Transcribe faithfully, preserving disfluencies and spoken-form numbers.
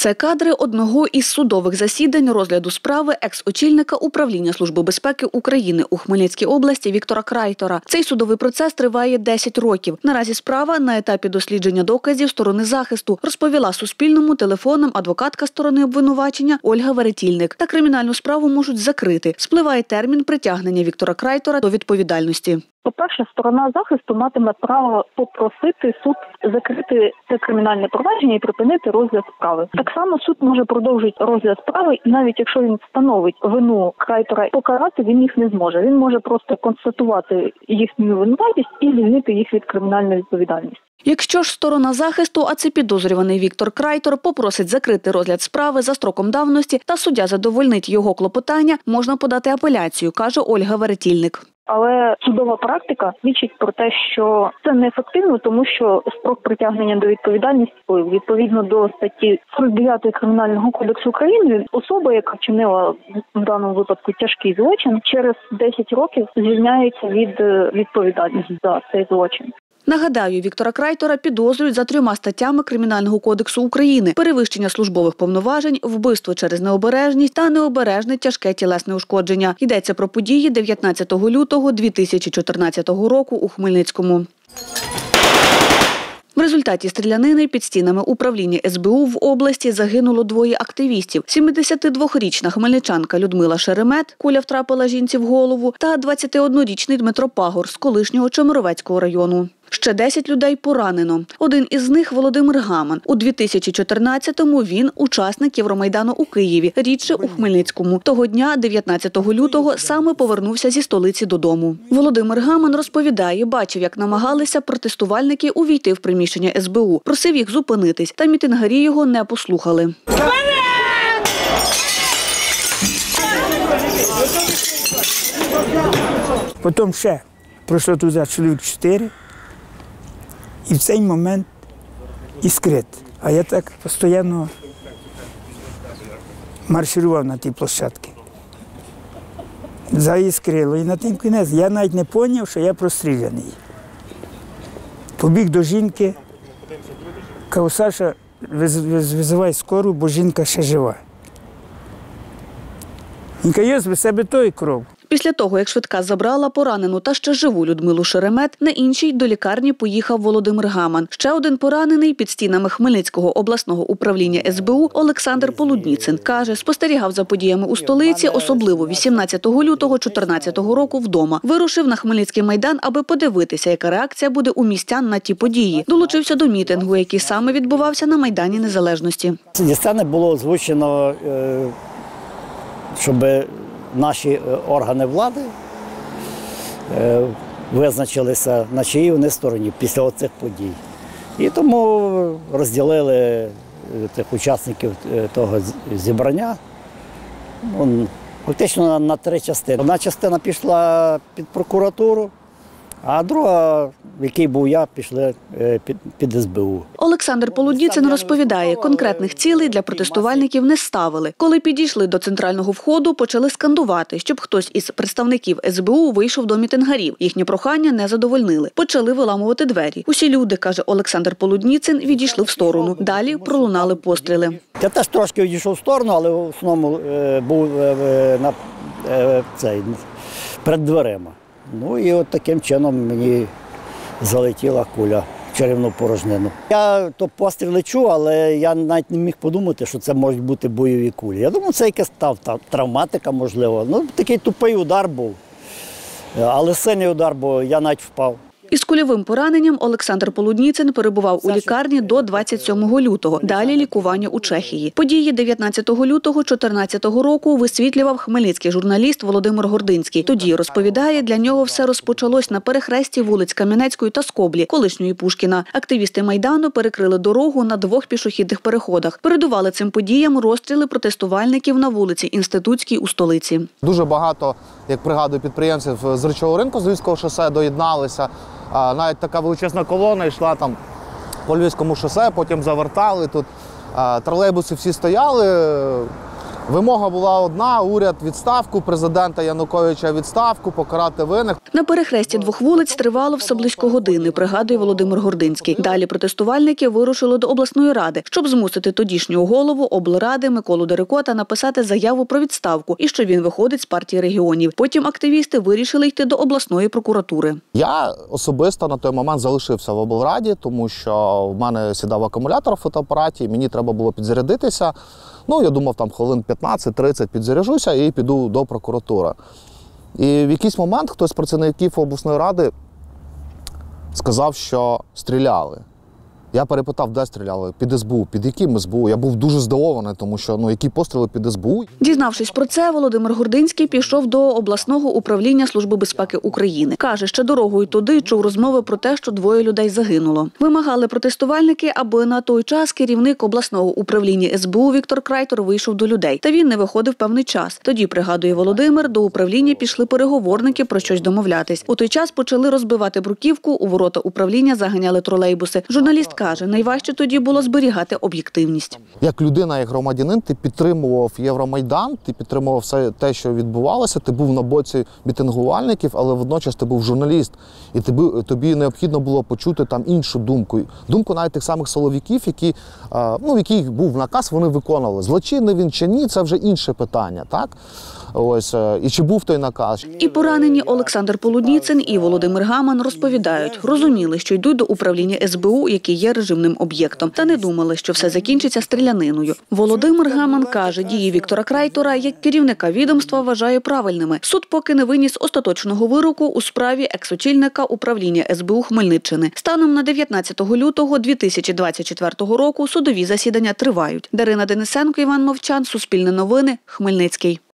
Це кадри одного із судових засідань розгляду справи екс-очільника Управління Служби безпеки України у Хмельницькій області Віктора Крайтора. Цей судовий процес триває десять років. Наразі справа на етапі дослідження доказів сторони захисту, розповіла Суспільному телефоном адвокатка сторони обвинувачення Ольга Веретільник. Та кримінальну справу можуть закрити. Спливає термін притягнення Віктора Крайтора до відповідальності. По-перше, сторона захисту матиме право попросити суд закрити це кримінальне провадження і припинити розгляд справи. Так само суд може продовжити розгляд справи, і навіть якщо він встановить вину Крайтора, покарати він їх не зможе. Він може просто констатувати їхню винуватість і звільнити їх від кримінальної відповідальності. Якщо ж сторона захисту, а це підозрюваний Віктор Крайтор, попросить закрити розгляд справи за строком давності та суддя задовольнить його клопотання, можна подати апеляцію, каже Ольга Веретільник. Але судова практика свідчить про те, що це неефективно, тому що строк притягнення до відповідальності, відповідно до статті сорок дев'ятої Кримінального кодексу України, особа, яка вчинила в даному випадку тяжкий злочин, через десять років звільняється від відповідальності за цей злочин. Нагадаю, Віктора Крайтора підозрюють за трьома статтями Кримінального кодексу України – перевищення службових повноважень, вбивство через необережність та необережне тяжке тілесне ушкодження. Йдеться про події дев'ятнадцятого лютого дві тисячі чотирнадцятого року у Хмельницькому. В результаті стрілянини під стінами управління ес бе у в області загинуло двоє активістів. сімдесятидвохрічна хмельничанка Людмила Шеремет, куля втрапила жінці в голову, та двадцятиоднорічний Дмитро Пагор з колишнього Чемеровецького району. Ще десять людей поранено. Один із них – Володимир Гаман. У дві тисячі чотирнадцятому він – учасник Євромайдану у Києві, рідше у Хмельницькому. Того дня, дев'ятнадцятого лютого, саме повернувся зі столиці додому. Володимир Гаман розповідає, бачив, як намагалися протестувальники увійти в приміщення ес бе у. Просив їх зупинитись, та мітингарі його не послухали. Потім ще пройшло туди чоловік чотири. І в цей момент іскрит. А я так постійно марширував на тій площадці. Заіскрило. І на тим кінець я навіть не зрозумів, що я простріляний. Побіг до жінки. Кажу, Саша, визивай скору, бо жінка ще жива. Він каже, з себе той кров. Після того, як швидка забрала поранену та ще живу Людмилу Шеремет, на іншій до лікарні поїхав Володимир Гаман. Ще один поранений під стінами Хмельницького обласного управління ес бе у Олександр Полудніцин. Каже, спостерігав за подіями у столиці, особливо вісімнадцятого лютого чотирнадцятого року вдома. Вирушив на Хмельницький майдан, аби подивитися, яка реакція буде у містян на ті події. Долучився до мітингу, який саме відбувався на Майдані Незалежності. Зі сцени було озвучено, щоб наші органи влади визначилися, на чиїй вони стороні після цих подій. І тому розділили тих учасників того зібрання фактично на три частини. Одна частина пішла під прокуратуру, а друга, в якій був я, пішли під, під ес бе у. Олександр Полудніцин розповідає, конкретних цілей для протестувальників не ставили. Коли підійшли до центрального входу, почали скандувати, щоб хтось із представників ес бе у вийшов до мітингарів. Їхнє прохання не задовольнили. Почали виламувати двері. Усі люди, каже Олександр Полудніцин, відійшли в сторону. Далі пролунали постріли. Я теж трошки відійшов в сторону, але в основному був на, цей, перед дверима. Ну і от таким чином мені залетіла куля в черевну порожнину. Я то постріли чув, але я навіть не міг подумати, що це можуть бути бойові кулі. Я думаю, це якась травматика, можливо. Ну, такий тупий удар був, але сильний удар, бо я навіть впав. Із кульовим пораненням Олександр Полудніцин перебував у лікарні до двадцять сьомого лютого. Далі лікування у Чехії. Події дев'ятнадцятого лютого чотирнадцятого року висвітлював хмельницький журналіст Володимир Гординський. Тоді, розповідає, для нього все розпочалось на перехресті вулиць Кам'янецької та Скоблі, колишньої Пушкіна. Активісти Майдану перекрили дорогу на двох пішохідних переходах. Передували цим подіям розстріли протестувальників на вулиці Інститутській у столиці. Дуже багато, як пригадую, підприємців з Речового ринку, з Львівського шосе доєдналися. Навіть така величезна колона йшла там по Львівському шосе, потім завертали. Тут тролейбуси всі стояли, Вимога була одна – уряд відставку, президента Януковича відставку, покарати винних. На перехресті двох вулиць тривало все близько години, пригадує Володимир Гординський. Далі протестувальники вирушили до обласної ради, щоб змусити тодішнього голову облради Миколу Дерекота написати заяву про відставку і що він виходить з партії регіонів. Потім активісти вирішили йти до обласної прокуратури. Я особисто на той момент залишився в облраді, тому що в мене сідав акумулятор в фотоапараті, мені треба було підзарядитися. Ну, я думав, там хвилин п'ятнадцять-тридцять підзаряджуся і піду до прокуратури. І в якийсь момент хтось з працівників обласної ради сказав, що стріляли. Я перепитав, де стріляли? Під ес бе у. Під яким ес бе у? Я був дуже здивований, тому що, ну, які постріли під ес бе у? Дізнавшись про це, Володимир Гординський пішов до обласного управління Служби безпеки України. Каже, ще дорогою туди чув розмови про те, що двоє людей загинуло. Вимагали протестувальники, аби на той час керівник обласного управління ес бе у Віктор Крайтор вийшов до людей. Та він не виходив певний час. Тоді, пригадує Володимир, до управління пішли переговорники про щось домовлятись. У той час почали розбивати бруківку, у ворота управління заганяли тролейбуси. Журналіст каже, найважче тоді було зберігати об'єктивність. Як людина, як громадянин, ти підтримував Євромайдан, ти підтримував все те, що відбувалося, ти був на боці мітингувальників, але водночас ти був журналіст. І тобі, тобі необхідно було почути там іншу думку. Думку навіть тих самих силовиків, які, ну, в яких був наказ, вони виконували. Злочинний він чи ні, це вже інше питання, так? Ось, і чи був той наказ. І поранені Олександр Полудніцин і Володимир Гаман розповідають, розуміли, що йдуть до управління ес бе у, який є режимним об'єктом, та не думали, що все закінчиться стріляниною. Володимир Гаман каже, дії Віктора Крайтора як керівника відомства вважає правильними. Суд поки не виніс остаточного вироку у справі екс-очільника управління ес бе у Хмельниччини. Станом на дев'ятнадцятого лютого дві тисячі двадцять четвертого року судові засідання тривають. Дарина Денисенко, Іван Мовчан, Суспільне новини, Хмельницький.